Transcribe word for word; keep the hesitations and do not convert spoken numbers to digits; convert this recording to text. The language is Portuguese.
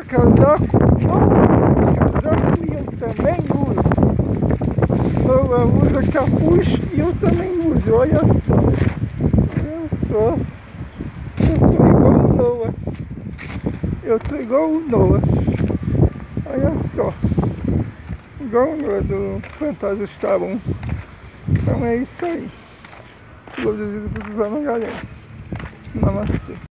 usa casaco? Noah usa casaco e eu também uso. Noah usa capuz e eu também uso. Olha só. Olha só. Eu tô igual o Noah. Eu tô igual o Noah. Olha só. Igual o Noah do Fantasma Estavam. Então é isso aí. Todos os episódios Magalhães. Namastê.